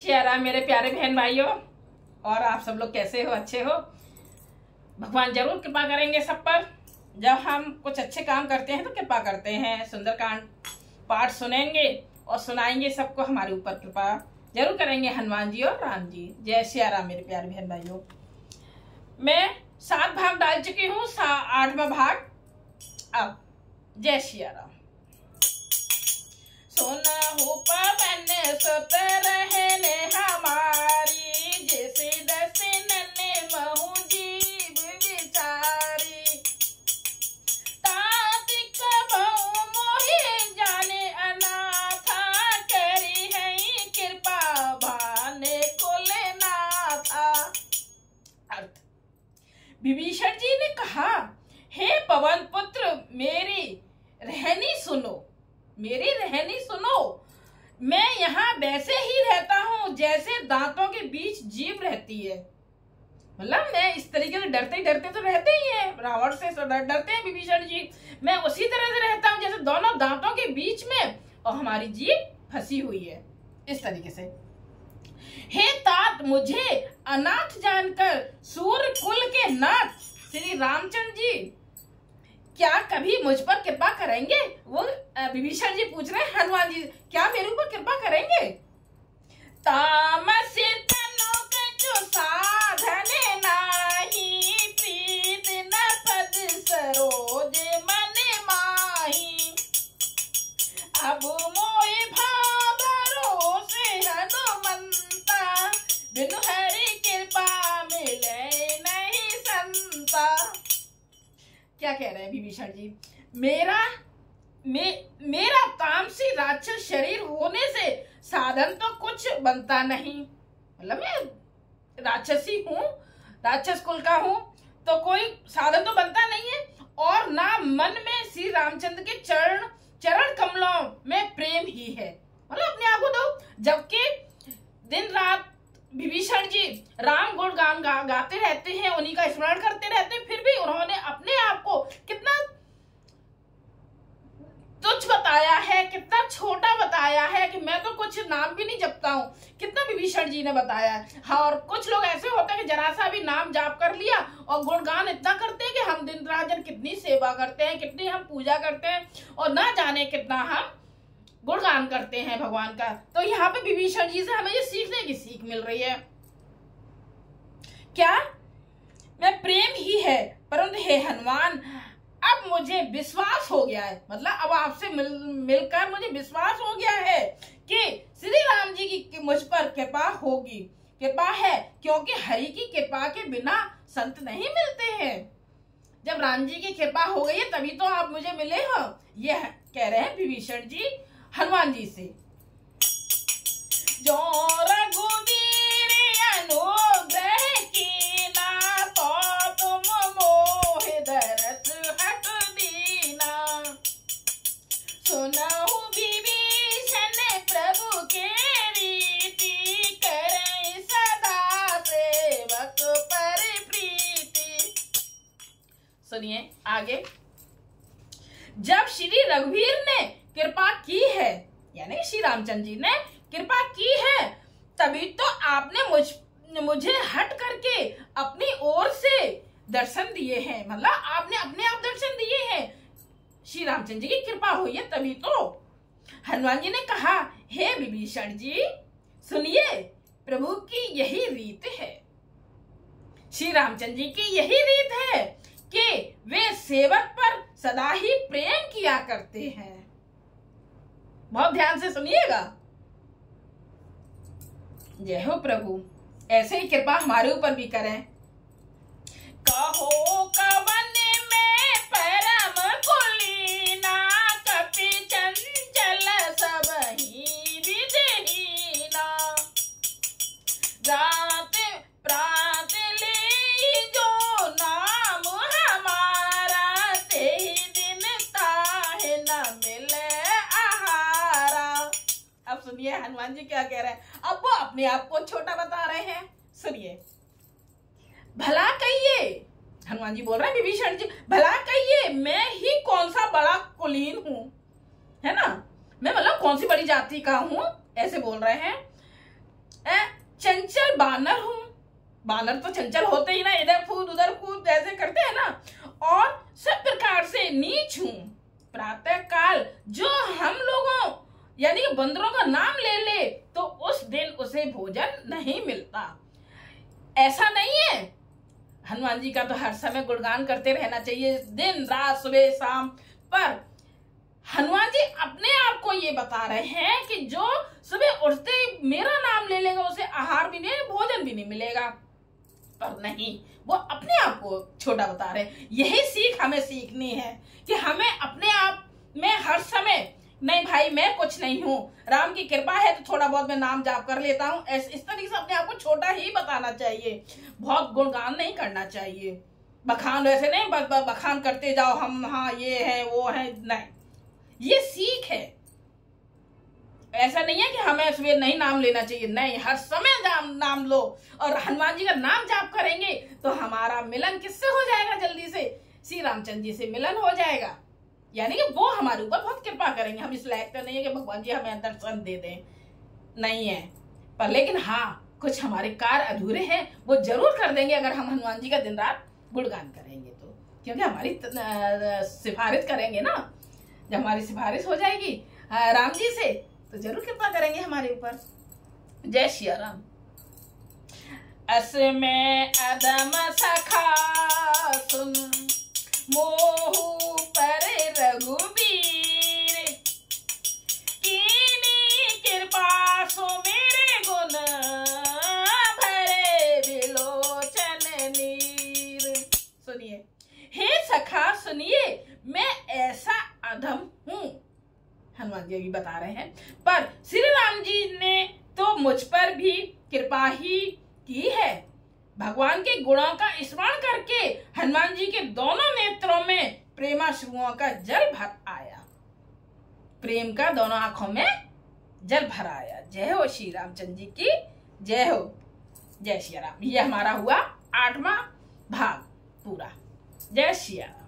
जय राम मेरे प्यारे बहन भाइयों। और आप सब लोग कैसे हो? अच्छे हो? भगवान जरूर कृपा करेंगे सब पर। जब हम कुछ अच्छे काम करते हैं तो कृपा करते हैं। सुंदरकांड पाठ सुनेंगे और सुनाएंगे सबको। हमारे ऊपर कृपा जरूर करेंगे हनुमान जी और राम जी। जय सिया राम मेरे प्यारे बहन भाइयों। मैं 7 भाग डाल चुकी हूँ, 8वां भाग अब। जय सिया राम। सुनहु पवन सुत रहने हमारी, जैसे दर्शन महु जीव विचारी। तात कबहु मोहि जाने अनाथा, करी है कृपा भाने कुलनाथा। अर्थ, विभीषण जी ने कहा, हे पवन पुत्र मेरी रहनी सुनो, मेरी रहनी सुनो। मैं यहाँ वैसे ही रहता हूँ जैसे दांतों के बीच जीभ रहती है। मतलब मैं इस तरीके से डरते तो रहते ही हैं, रावण से डरते हैं विभीषण जी। मैं उसी तरह से रहता हूँ जैसे दोनों दांतों के बीच में और हमारी जीभ फंसी हुई है, इस तरीके से। हे तात, मुझे अनाथ जानकर सूर्य कुल के नाथ श्री रामचंद्र जी क्या कभी मुझ पर कृपा करेंगे? वो विभीषण जी पूछ रहे हैं हनुमान जी, क्या मेरे ऊपर कृपा करेंगे? तामस तनो कछु साधन नाही, प्रीत न पद सरोज मन माही। अब मोहि भाव भरोसे हनुमंता, बिनु हरि कृपा मिले नहीं संता। क्या कह रहे हैं विभीषण जी? मेरा तामसी राक्षस शरीर होने से साधन तो कुछ बनता नहीं। मतलब मैं राक्षसी हूँ, राक्षस कुल का हूँ, तो कोई साधन तो बनता नहीं है। और ना मन में श्री रामचंद्र के चरण कमलों में प्रेम ही है। मतलब अपने आप को दो, जबकि दिन रात विभीषण जी राम गुण गान गाते रहते हैं, उन्हीं का स्मरण करते रहते हैं, फिर भी उन्होंने अपने आप को कितना तुच्छ बताया है, कितना छोटा बताया है कि मैं तो कुछ नाम भी नहीं जपता हूँ। कितना विभीषण जी ने बताया है। हाँ, और कुछ लोग ऐसे होते हैं कि जरा सा भी नाम जाप कर लिया और गुणगान इतना करते हैं कि हम दिन रात कितनी सेवा करते हैं, कितनी हम पूजा करते हैं और ना जाने कितना हम गुणगान करते हैं भगवान का। तो यहाँ पे विभीषण जी से हमें ये सीखने की सीख मिल रही है। क्या? मैं प्रेम ही है, परंतु हे हनुमान, अब मुझे विश्वास हो गया है। मतलब अब आपसे मिलकर मुझे विश्वास हो गया है कि श्री राम जी की मुझ पर कृपा होगी, कृपा है, क्योंकि हरि की कृपा के बिना संत नहीं मिलते हैं। जब राम जी की कृपा हो गई है तभी तो आप मुझे मिले हो। ये कह रहे हैं विभीषण जी हनुमान जी से। जो रघुवीर अनुग्रह कीना, तो तुम मोहि दरस हट दीना। सुनहु विभीषण प्रभु के रीति, करई सदा सेवक पर प्रीति। सुनिए आगे। जब श्री रघुवीर ने कृपा की है, यानी श्री रामचंद्र जी ने कृपा की है, तभी तो आपने मुझे हट करके अपनी ओर से दर्शन दिए हैं। मतलब आपने अपने आप दर्शन दिए हैं। श्री रामचंद्र जी की कृपा हुई है तभी तो। हनुमान जी ने कहा, हे विभीषण जी सुनिए, प्रभु की यही रीत है, श्री रामचंद्र जी की यही रीत है कि वे सेवक पर सदा ही प्रेम किया करते हैं। बहुत ध्यान से सुनिएगा। जय हो प्रभु, ऐसे ही कृपा हमारे ऊपर भी करें। कहो कवन में परम कुलीना, कपि चंचल सबहि विधिहीना। रात प्रात ले जो नाम हमारा, तेहि दिन ताहि न मिले। अब सुनिए हनुमान जी क्या कह रहे हैं। अब वो अपने आप को छोटा बता रहे हैं, सुनिए। भला कहिए, हनुमान जी बोल रहे हैं विभीषण जी, भला कहिए मैं ही कौन सा बड़ा कुलीन हूं, है ना? मैं मतलब कौन सी बड़ी जाति का हूं, ऐसे बोल रहे हैं। मैं बानर हूं, बानर तो चंचल होते ही ना, इधर कूद उधर कूद ऐसे करते हैं ना, और सब प्रकार से नीच हूं। प्रातः काल जो हम लोगों यानी बंदरों का नाम ले ले तो उस दिन उसे भोजन नहीं मिलता। ऐसा नहीं है, हनुमान जी का तो हर समय गुणगान करते रहना चाहिए, दिन रात सुबह शाम। पर हनुमान जी अपने आप को ये बता रहे हैं कि जो सुबह उठते ही मेरा नाम ले लेगा उसे आहार भी नहीं, भोजन भी नहीं मिलेगा। पर नहीं, वो अपने आप को छोटा बता रहे हैं। यही सीख हमें सीखनी है कि हमें अपने आप में हर समय, नहीं भाई मैं कुछ नहीं हूँ, राम की कृपा है तो थोड़ा बहुत मैं नाम जाप कर लेता हूँ, इस तरीके से अपने आप को छोटा ही बताना चाहिए। बहुत गुणगान नहीं करना चाहिए, बखान वैसे नहीं बखान करते जाओ, हम हाँ ये है वो है, नहीं, ये सीख है। ऐसा नहीं है कि हमें सुबह नहीं नाम लेना चाहिए, नहीं, हर समय नाम लो। और हनुमान जी का नाम जाप करेंगे तो हमारा मिलन किससे हो जाएगा? जल्दी से श्री रामचंद्र जी से मिलन हो जाएगा, यानी कि वो हमारे ऊपर बहुत कृपा करेंगे। हम इस लायक तो नहीं है कि भगवान जी हमें दर्शन दे दें, नहीं है, पर लेकिन हाँ कुछ हमारे कार्य अधूरे हैं वो जरूर कर देंगे अगर हम हनुमान जी का दिन रात गुणगान करेंगे तो, क्योंकि हमारी सिफारिश करेंगे ना। जब हमारी सिफारिश हो जाएगी राम जी से तो जरूर कृपा करेंगे हमारे ऊपर। जय श्री राम। असमें अदम सखा सुन मोहु पर रघुबीर, कीनी कृपा सो मेरे गुण भरे विलोचन नीर। सुनिए, हे सखा सुनिए, मैं ऐसा अधम हूं, हनुमान जी भी बता रहे हैं, पर श्री राम जी ने तो मुझ पर भी कृपा ही की है। भगवान के गुणों का स्मरण करके हनुमान जी के दोनों नेत्रों में प्रेमाश्रुओं का जल भर आया, प्रेम का दोनों आंखों में जल भर आया। जय हो श्री रामचंद्र जी की जय हो। जय श्री राम। ये हमारा हुआ 8वां भाग पूरा। जय श्री राम।